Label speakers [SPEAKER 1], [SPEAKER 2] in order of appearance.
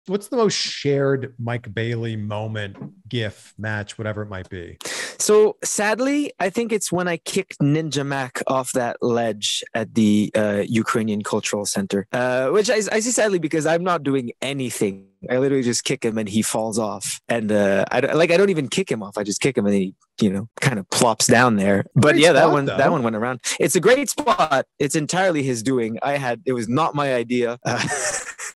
[SPEAKER 1] what's the most shared Mike Bailey moment, GIF, match, whatever it might be?
[SPEAKER 2] So sadly, I think it's when I kicked Ninja Mack off that ledge at the Ukrainian Cultural Center, which I say sadly because I'm not doing anything. I literally just kick him and he falls off. And I don't even kick him off. I just kick him and he, kind of plops down there. But
[SPEAKER 1] Great
[SPEAKER 2] yeah,
[SPEAKER 1] spot,
[SPEAKER 2] that one went around. It's a great spot. It's entirely his doing. It was not my idea.